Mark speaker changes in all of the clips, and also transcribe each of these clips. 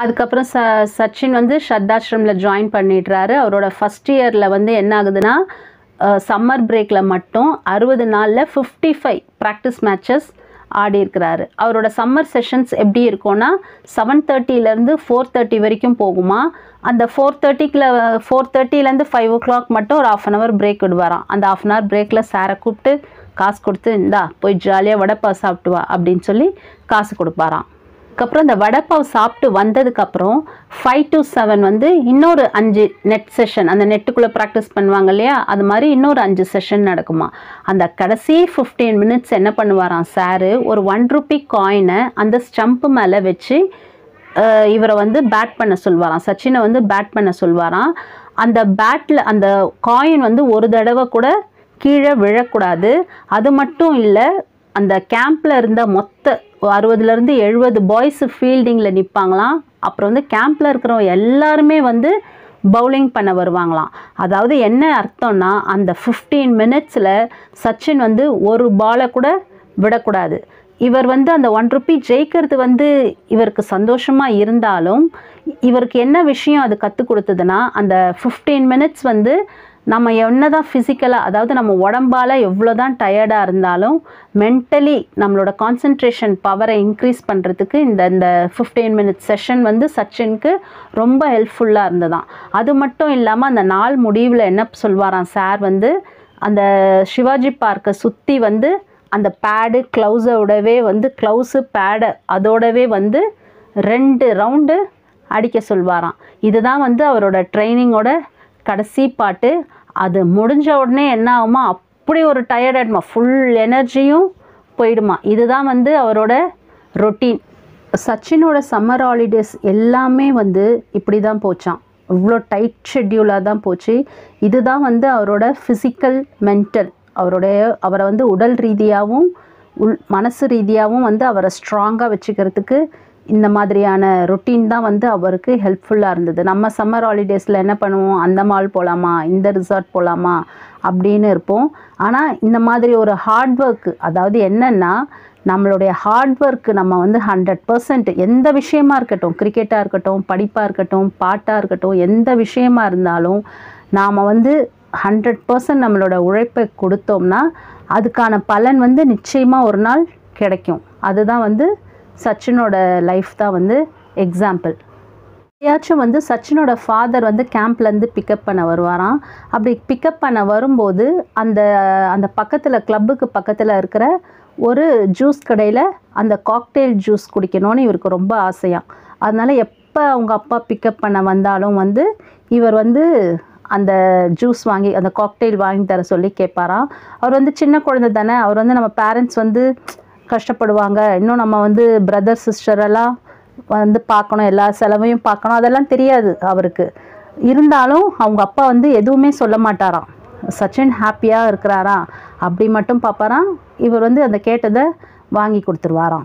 Speaker 1: அதுக்கப்புறம் சச்சின் வந்து ஸ்ரத்தாஷ்ரமில் ஜாயின் பண்ணிடுறாரு. அவரோட ஃபஸ்ட் இயரில் வந்து என்ன ஆகுதுன்னா சம்மர் பிரேக்கில் மட்டும் 60 நாளில் 55 ப்ராக்டிஸ் மேட்சஸ் ஆடி இருக்கிறாரு. அவரோட சம்மர் செஷன்ஸ் எப்படி இருக்கும்னா 7:30லேருந்து 4:30 வரைக்கும் போகுமா. அந்த 4:30லேருந்து 5 o'clock மட்டும் ஒரு 1/2 hour பிரேக் விடுவாராம். அந்த 1/2 hour பிரேக்கில் சாரை கூப்பிட்டு காசு கொடுத்து இந்தா போய் ஜாலியாக வடைப்பாவு சாப்பிட்டு வா அப்படின்னு சொல்லி காசு கொடுப்பாராம். அதுக்கப்புறம் இந்த வடைப்பாவு சாப்பிட்டு வந்ததுக்கப்புறம் 5 to 7 வந்து இன்னொரு 5 நெட் செஷன், அந்த நெட்டுக்குள்ளே ப்ராக்டிஸ் பண்ணுவாங்க இல்லையா, அது மாதிரி இன்னொரு 5 செஷன் நடக்குமா. அந்த கடைசி 15 minutes என்ன பண்ணுவாராம் சாரு, ஒரு 1 rupee காயினை அந்த ஸ்டம்ப்பு மேலே வச்சு இவரை வந்து பேட் பண்ண சொல்வாராம், சச்சினை வந்து பேட் பண்ண சொல்வாராம். அந்த பேட்டில் அந்த காயின் வந்து ஒரு தடவை கூட கீழே விழக்கூடாது. அது மட்டும் இல்லை, அந்த கேம்பில் இருந்த மொத்த 60லேருந்து 70 பாய்ஸு ஃபீல்டிங்கில் நிற்பாங்களாம். அப்புறம் வந்து கேம்பில் இருக்கிறவங்க எல்லாருமே வந்து பவுலிங் பண்ண வருவாங்களாம். அதாவது என்ன அர்த்தம்னா அந்த 15 minutesல சச்சின் வந்து ஒரு பாலை கூட விடக்கூடாது. இவர் வந்து அந்த 1 rupee ஜெயிக்கிறது வந்து இவருக்கு சந்தோஷமாக இருந்தாலும் இவருக்கு என்ன விஷயம் அது கற்றுக் கொடுத்ததுன்னா, அந்த 15 minutes வந்து நம்ம என்ன தான் ஃபிசிக்கலாக, அதாவது நம்ம உடம்பால் எவ்வளோ தான் டயர்டாக இருந்தாலும் மென்டலி நம்மளோட கான்சன்ட்ரேஷன் பவரை இன்க்ரீஸ் பண்ணுறதுக்கு இந்த 15 minutes செஷன் வந்து சச்சினுக்கு ரொம்ப ஹெல்ப்ஃபுல்லாக இருந்ததாம். அது மட்டும் இல்லாமல் அந்த நாள் முடிவில் என்ன சொல்வாராம் சார் வந்து, அந்த சிவாஜி பார்க்கை சுற்றி வந்து அந்த பேடு க்ளவுஸோடவே வந்து க்ளவுஸு பேடு அதோடவே வந்து 2 ரவுண்டு அடிக்க சொல்வாராம். இதுதான் வந்து அவரோட ட்ரைனிங்கோட கடைசி பாட்டு. அது முடிஞ்ச உடனே என்ன ஆகுமா, அப்படி ஒரு டயர்ட் ஆகிடுமா, ஃபுல் எனர்ஜியும் போயிடுமா. இதுதான் வந்து அவரோட ரொட்டீன். சச்சினோட சம்மர் ஹாலிடேஸ் எல்லாமே வந்து இப்படி தான் போச்சான். இவ்வளோ டைட் ஷெட்யூலாக தான் போச்சு. இதுதான் வந்து அவரோட ஃபிசிக்கல் மென்டல், அவரை வந்து உடல் ரீதியாகவும் மனசு ரீதியாகவும் வந்து அவரை ஸ்ட்ராங்காக வச்சுக்கிறதுக்கு இந்த மாதிரியான ரொட்டீன் தான் வந்து அவருக்கு ஹெல்ப்ஃபுல்லாக இருந்தது. நம்ம சம்மர் ஹாலிடேஸில் என்ன பண்ணுவோம், அந்த மால் போகலாமா, இந்த ரிசார்ட் போகலாமா அப்படின்னு இருப்போம். ஆனால் இந்த மாதிரி ஒரு ஹார்ட் ஒர்க்கு, அதாவது என்னென்னா நம்மளுடைய ஹார்ட் ஒர்க்கு நம்ம வந்து 100% எந்த விஷயமா இருக்கட்டும், கிரிக்கெட்டாக இருக்கட்டும், படிப்பாக இருக்கட்டும், பாட்டாக இருக்கட்டும், எந்த விஷயமா இருந்தாலும் நாம் வந்து 100% நம்மளோட உழைப்பை கொடுத்தோம்னா அதுக்கான பலன் வந்து நிச்சயமாக ஒரு நாள் கிடைக்கும். அதுதான் வந்து சச்சினோட லைஃப் தான் வந்து எக்ஸாம்பிள். எப்பயாச்சும் வந்து சச்சினோட ஃபாதர் வந்து கேம்ப்லேருந்து பிக்கப் பண்ண வருவாராம். அப்படி பிக்கப் பண்ண வரும்போது அந்த பக்கத்தில் கிளப்புக்கு பக்கத்தில் இருக்கிற ஒரு ஜூஸ் கடையில் அந்த காக்டெயில் ஜூஸ் குடிக்கணும்னு இவருக்கு ரொம்ப ஆசையாம். அதனால் எப்போ அவங்க அப்பா பிக்கப் பண்ண வந்தாலும் வந்து இவர் வந்து அந்த ஜூஸ் வாங்கி, அந்த காக்டெயில் வாங்கி தர சொல்லி கேட்பாராம். அவர் வந்து சின்ன குழந்தை தானே, அவர் வந்து நம்ம பேரண்ட்ஸ் வந்து கஷ்டப்படுவாங்க, இன்னும் நம்ம வந்து பிரதர் சிஸ்டரெல்லாம் வந்து பார்க்கணும், எல்லா செலவையும் பார்க்கணும், அதெல்லாம் தெரியாது அவருக்கு. இருந்தாலும் அவங்க அப்பா வந்து எதுவுமே சொல்ல மாட்டாராம். சச்சின் ஹாப்பியாக இருக்கிறாரா அப்படி மட்டும் பார்ப்பாராம். இவர் வந்து அந்த கேட்டதை வாங்கி கொடுத்துருவாராம்.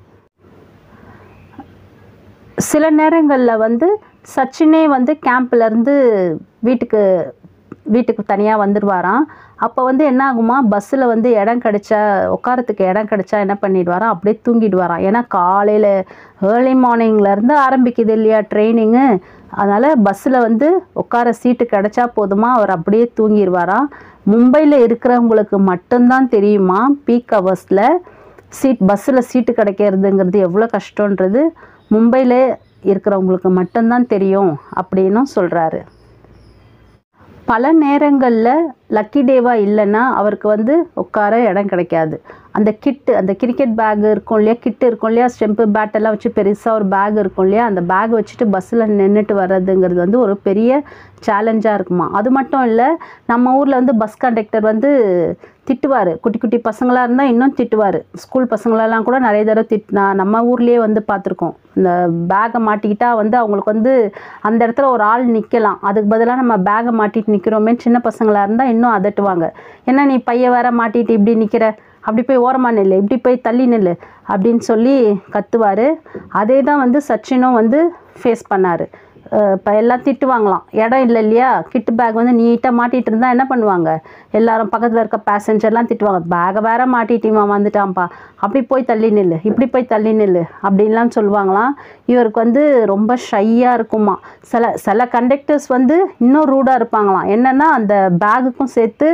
Speaker 1: சில நேரங்களில் வந்து சச்சினே வந்து கேம்ப்லேருந்து வீட்டுக்கு தனியாக வந்துடுவாராம். அப்போ வந்து என்ன ஆகுமா, பஸ்ஸில் வந்து உட்காரத்துக்கு இடம் கிடச்சா என்ன பண்ணிடுவாராம், அப்படியே தூங்கிடுவாராம். ஏன்னா காலையில் ஏர்லி மார்னிங்லேருந்து ஆரம்பிக்குது இல்லையா ட்ரைனிங்கு, அதனால் பஸ்ஸில் வந்து உட்கார சீட்டு கிடச்சா போதுமா, அவர் அப்படியே தூங்கிடுவாராம். மும்பையில் இருக்கிறவங்களுக்கு மட்டும்தான் தெரியுமா பீக் ஹவர்ஸில் பஸ்ஸில் சீட்டு கிடைக்கிறதுங்கிறது எவ்வளோ கஷ்டன்றது மும்பையில் இருக்கிறவங்களுக்கு மட்டும்தான் தெரியும் அப்படின்னும் சொல்கிறாரு. பல நேரங்களில் லக்கி டேவாக இல்லைன்னா அவருக்கு வந்து உட்கார இடம் கிடைக்காது. அந்த கிரிக்கெட் பேக் இருக்கும் இல்லையா, கிட்டு இருக்கும் இல்லையா, ஸ்டெம்பு பேட்டெல்லாம் வச்சு பெருசாக ஒரு பேக் இருக்கும் இல்லையா, அந்த பேக் வச்சுட்டு பஸ்ஸில் நின்றுட்டு வர்றதுங்கிறது வந்து ஒரு பெரிய சேலஞ்சாக இருக்குமா. அது மட்டும் இல்லை, நம்ம ஊரில் வந்து பஸ் கண்டக்டர் வந்து திட்டுவார். குட்டி குட்டி பசங்களாக இருந்தால் இன்னும் திட்டுவார். ஸ்கூல் பசங்களெல்லாம் கூட நிறைய தடவை நம்ம ஊர்லேயே வந்து பார்த்துருக்கோம். இந்த பேக்கை மாட்டிக்கிட்டால் வந்து அவங்களுக்கு வந்து அந்த இடத்துல ஒரு ஆள் நிற்கலாம், அதுக்கு பதிலாக நம்ம பேக்கை மாட்டிட்டு நிற்கிறோமே, சின்ன பசங்களாக இருந்தால் இன்னும் அதட்டுவாங்க. ஏன்னா நீ பைய வேற மாட்டிட்டு இப்படி நிற்கிற, அப்படி போய் ஓரமாக நில்லு, இப்படி போய் தள்ளி நில்லு அப்படின்னு சொல்லி கத்துவார். அதே தான் வந்து சச்சினும் வந்து ஃபேஸ் பண்ணார். இப்போ எல்லாம் திட்டுவாங்களாம், இடம் இல்லை இல்லையா, கிட் பேக் வந்து நீட்டாக மாட்டிகிட்டு இருந்தால் என்ன பண்ணுவாங்க, எல்லாரும் பக்கத்தில் இருக்க பேசஞ்சர்லாம் திட்டுவாங்க, பேகை வேற மாட்டிட்டிமா வந்துட்டான்ப்பா, அப்படி போய் தள்ளி நில்லு, இப்படி போய் தள்ளி நில்லு அப்படின்லாம் சொல்லுவாங்களாம். இவருக்கு வந்து ரொம்ப ஷையாக இருக்குமா. சில கண்டக்டர்ஸ் வந்து இன்னும் ரூடாக இருப்பாங்களாம், என்னென்னா அந்த பேகுக்கும் சேர்த்து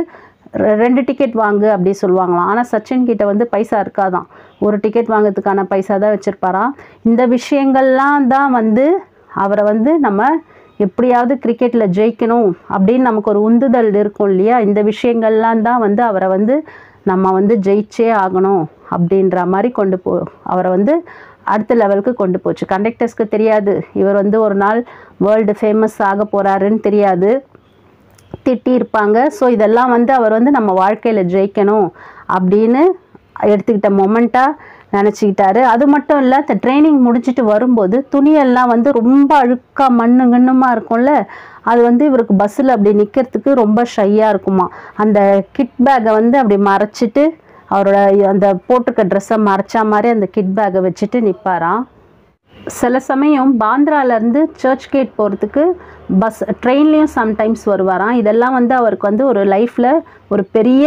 Speaker 1: 2 டிக்கெட் வாங்கு அப்படி சொல்லுவாங்களாம். ஆனால் சச்சின் கிட்ட வந்து பைசா இருக்காதான், ஒரு டிக்கெட் வாங்கிறதுக்கான பைசா தான் வச்சுருப்பாராம். இந்த விஷயங்கள்லாம் தான் வந்து அவரை வந்து நம்ம எப்படியாவது கிரிக்கெட்டில் ஜெயிக்கணும் அப்படின்னு நமக்கு ஒரு உந்துதல் இருக்கும் இல்லையா, இந்த விஷயங்கள்லாம் தான் வந்து அவரை வந்து நம்ம வந்து ஜெயிச்சே ஆகணும் அப்படின்ற மாதிரி அவரை வந்து அடுத்த லெவலுக்கு கொண்டு போச்சு. கண்டக்டர்ஸ்க்கு தெரியாது இவர் வந்து ஒரு நாள் வேர்ல்டு ஃபேமஸ் ஆக போகிறாருன்னு தெரியாது, திட்டியிருப்பாங்க. ஸோ இதெல்லாம் வந்து அவர் வந்து நம்ம வாழ்க்கையில் ஜெயிக்கணும் அப்படின்னு எடுத்துக்கிட்ட மொமெண்ட்டாக நினச்சிக்கிட்டாரு. அது மட்டும் இல்லை, இந்த ட்ரைனிங் முடிச்சுட்டு வரும்போது துணியெல்லாம் வந்து ரொம்ப அழுக்காக மண்ணுங்கன்னுமாக இருக்கும்ல, அது வந்து இவருக்கு பஸ்ஸில் அப்படி நிற்கிறதுக்கு ரொம்ப ஷையாக இருக்குமா. அந்த கிட் பேக்கை வந்து அப்படி மறைச்சிட்டு அவரோட அந்த போட்டிருக்க ட்ரெஸ்ஸை மறைச்சா மாதிரி அந்த கிட் பேக்கை வச்சுட்டு நிற்பாராம். சில சமயம் பாந்திராலேருந்து சர்ச் கேட் போகிறதுக்கு ட்ரெயின்லேயும் சம்டைம்ஸ் வருவாராம். இதெல்லாம் வந்து அவருக்கு வந்து ஒரு லைஃப்பில் ஒரு பெரிய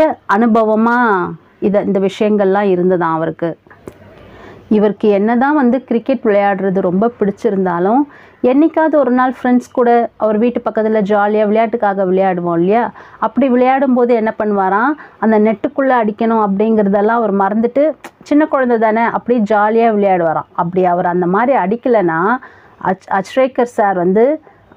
Speaker 1: அனுபவமாக இந்த விஷயங்கள்லாம் இருந்ததான் அவருக்கு. இவருக்கு என்ன தான் வந்து கிரிக்கெட் விளையாடுறது ரொம்ப பிடிச்சிருந்தாலும் என்றைக்காவது ஒரு நாள் ஃப்ரெண்ட்ஸ் கூட அவர் வீட்டு பக்கத்தில் ஜாலியாக விளையாட்டுக்காக விளையாடுவோம் இல்லையா, அப்படி விளையாடும்போது என்ன பண்ணுவாராம், அந்த நெட்டுக்குள்ளே அடிக்கணும் அப்படிங்கிறதெல்லாம் அவர் மறந்துட்டு சின்ன குழந்தை தானே அப்படி ஜாலியாக விளையாடுவாராம். அப்படி அவர் அந்த மாதிரி அடிக்கலைன்னா அச்ரேக்கர் சார் வந்து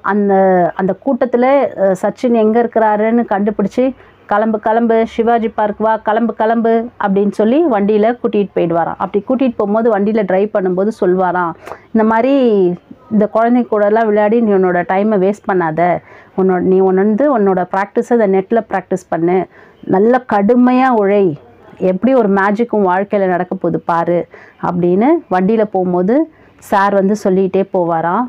Speaker 1: அந்த கூட்டத்தில் சச்சின் எங்கே இருக்கிறாருன்னு கண்டுபிடிச்சி கிளம்பு சிவாஜி பார்க் வா, கிளம்பு அப்படின்னு சொல்லி வண்டியில் கூட்டிகிட்டு போயிடுவாராம். அப்படி கூட்டிகிட்டு போகும்போது வண்டியில் ட்ரைவ் பண்ணும்போது சொல்வாராம், இந்த மாதிரி இந்த குழந்தை கூடலாம் விளையாடி நீ உன்னோட டைமை வேஸ்ட் பண்ணாத, நீ உன்னோட ப்ராக்டிஸை இந்த நெட்டில் ப்ராக்டிஸ் பண்ணு, நல்ல கடுமையாக உழை, எப்படி ஒரு மேஜிக்கும் வாழ்க்கையில் நடக்க போகுது பாரு அப்படின்னு வண்டியில் போகும்போது சார் வந்து சொல்லிகிட்டே போவாராம்.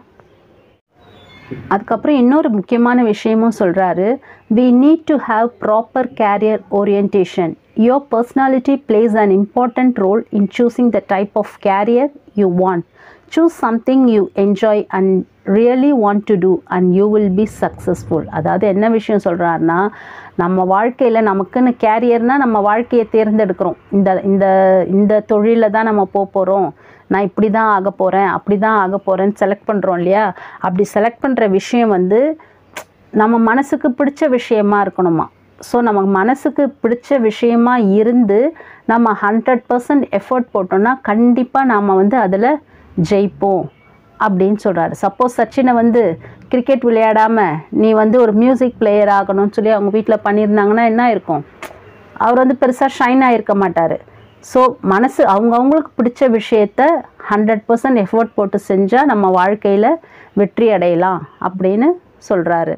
Speaker 1: அதுக்கப்புறம் இன்னொரு முக்கியமான விஷயமும் சொல்கிறாரு, we need to have proper career orientation. Your personality plays an important role in choosing the type of career you want. Choose something you enjoy and really want to do and you will be successful. அதாவது என்ன விஷயம் சொல்கிறாருன்னா, நம்ம வாழ்க்கையில் நமக்குன்னு கேரியர்னால் நம்ம வாழ்க்கையை தேர்ந்தெடுக்கிறோம், இந்த தொழிலில் தான் நம்ம போகிறோம், நான் இப்படி தான் ஆக போகிறேன் அப்படி தான் ஆக போகிறேன்னு செலக்ட் பண்ணுறோம் இல்லையா. அப்படி செலக்ட் பண்ணுற விஷயம் வந்து நம்ம மனசுக்கு பிடிச்ச விஷயமா இருக்கணுமா. ஸோ நம்ம மனசுக்கு பிடிச்ச விஷயமா இருந்து நம்ம 100% எஃபர்ட் போட்டோம்னா கண்டிப்பாக நாம் வந்து அதில் ஜெயிப்போம் அப்படின்னு சொல்கிறாரு. சப்போஸ் சச்சினை வந்து கிரிக்கெட் விளையாடாமல் நீ வந்து ஒரு மியூசிக் பிளேயர் ஆகணும்னு சொல்லி அவங்க வீட்டில் பண்ணியிருந்தாங்கன்னா என்ன இருக்கும், அவர் வந்து பெருசாக ஷைன் ஆகிருக்க மாட்டார். ஸோ அவங்கவுங்களுக்கு பிடிச்ச விஷயத்த 100% எஃபோர்ட் போட்டு செஞ்சால் நம்ம வாழ்க்கையில் வெற்றி அடையலாம் அப்படின்னு சொல்கிறாரு.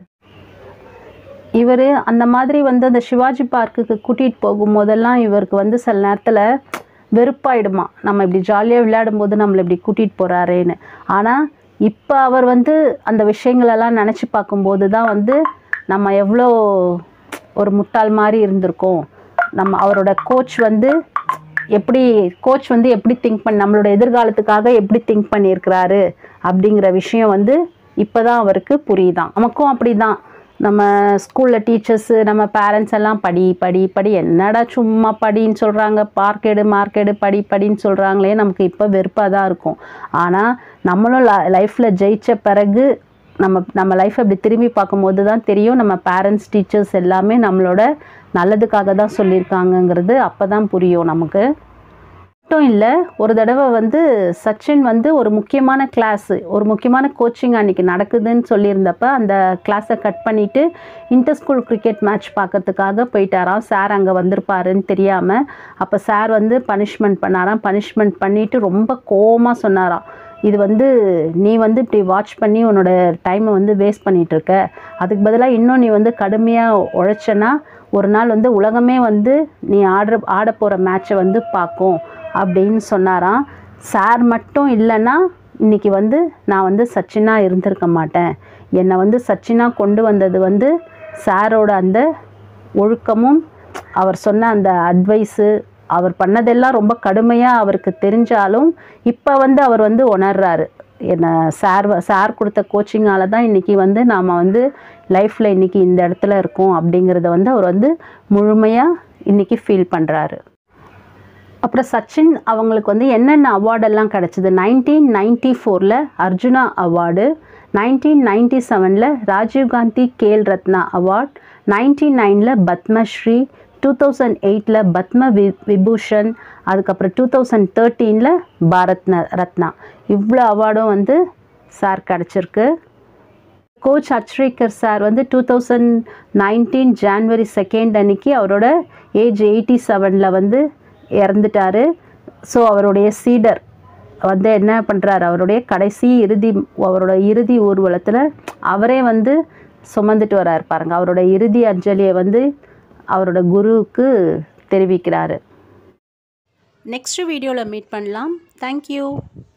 Speaker 1: இவர் அந்த மாதிரி வந்து அந்த சிவாஜி பார்க்குக்கு கூட்டிகிட்டு போகும்போதெல்லாம் இவருக்கு வந்து சில நேரத்தில் வெறுப்பாயிடுமா, நம்ம இப்படி ஜாலியாக விளையாடும்போது நம்மளை இப்படி கூட்டிகிட்டு போகிறாரேன்னு. ஆனால் இப்போ அவர் வந்து அந்த விஷயங்களெல்லாம் நினச்சி பார்க்கும்போது தான் வந்து நம்ம எவ்வளோ ஒரு முட்டாள் மாதிரி இருந்திருக்கோம். அவரோட கோச் வந்து எப்படி திங்க் பண்ணி நம்மளோட எதிர்காலத்துக்காக எப்படி திங்க் பண்ணியிருக்கிறாரு அப்படிங்கிற விஷயம் வந்து இப்போ தான் அவருக்கு புரியுதான். நமக்கும் அப்படி தான், நம்ம ஸ்கூலில் டீச்சர்ஸு நம்ம பேரண்ட்ஸ் எல்லாம் படி என்னடா சும்மா படின்னு சொல்கிறாங்க, மார்க்கெடு படின்னு சொல்கிறாங்களே, நமக்கு இப்போ வெறுப்பாக தான் இருக்கும். ஆனால் நம்மளும் லைஃப்பில் ஜெயித்த பிறகு நம்ம லைஃப்பை அப்படி திரும்பி பார்க்கும்போது தான் தெரியும், நம்ம பேரண்ட்ஸ் டீச்சர்ஸ் எல்லாமே நம்மளோட நல்லதுக்காக தான் சொல்லியிருக்காங்கங்கிறது அப்போ தான் புரியும் நமக்கு. மட்டும் இல்லை, ஒரு தடவை வந்து சச்சின் வந்து ஒரு முக்கியமான கோச்சிங் அன்றைக்கி நடக்குதுன்னு சொல்லியிருந்தப்ப அந்த கிளாஸை கட் பண்ணிவிட்டு இன்டர் ஸ்கூல் கிரிக்கெட் மேட்ச் பார்க்கறதுக்காக போயிட்டாராம். சார் அங்கே வந்திருப்பாருன்னு தெரியாமல். அப்போ சார் வந்து பனிஷ்மெண்ட் பண்ணிவிட்டு ரொம்ப கோவமாக சொன்னாராம், இது வந்து நீ வந்து இப்படி வாட்ச் பண்ணி உன்னோட டைமை வந்து வேஸ்ட் பண்ணிகிட்ருக்க, அதுக்கு பதிலாக இன்னும் நீ வந்து கடுமையாக உழைச்சனா ஒரு நாள் வந்து உலகமே வந்து நீ ஆட போகிற மேட்சை வந்து பார்க்கும் அப்படின்னு சொன்னாராம். சார் மட்டும் இல்லைன்னா இன்றைக்கி வந்து நான் வந்து சச்சினாக இருந்திருக்க மாட்டேன், என்னை வந்து சச்சினாக கொண்டு வந்தது வந்து சாரோட அந்த ஒழுக்கமும் அவர் சொன்ன அந்த அட்வைஸு, அவர் பண்ணதெல்லாம் ரொம்ப கடுமையாக அவருக்கு தெரிஞ்சாலும் இப்போ வந்து அவர் வந்து உணர்றாரு, என்ன சார் கொடுத்த கோச்சிங்கால தான் இன்றைக்கி வந்து நாம் வந்து லைஃப்பில் இன்றைக்கி இந்த இடத்துல இருக்கோம் அப்படிங்கிறத வந்து அவர் வந்து முழுமையாக இன்றைக்கி ஃபீல் பண்ணுறாரு. அப்புறம் சச்சின் அவங்களுக்கு வந்து என்னென்ன அவார்டெல்லாம் கிடச்சிது. 1994 அர்ஜுனா அவார்டு, 1997 ராஜீவ்காந்தி கேல் ரத்னா அவார்ட், 99 பத்மஸ்ரீ, 2008 பத்ம விபூஷன், அதுக்கப்புறம் 2013 பாரத் ரத்னா. இவ்வளோ அவார்டும் வந்து சார் கிடச்சிருக்கு. கோச் அச்ரேக்கர் சார் வந்து 2019 ஜான்வரி 2 அன்னைக்கு அவரோட ஏஜ் 87 வந்து இறந்துட்டார். ஸோ அவருடைய சீடர் வந்து என்ன பண்ணுறாரு, அவருடைய அவரோட இறுதி ஊர்வலத்தில் அவரே வந்து சுமந்துட்டு வராரு பாருங்கள். அவரோட இறுதி அஞ்சலியை வந்து அவரோட குருவுக்கு தெரிவிக்கிறாரு. நெக்ஸ்ட் வீடியோவில் மீட் பண்ணலாம். தேங்க்யூ.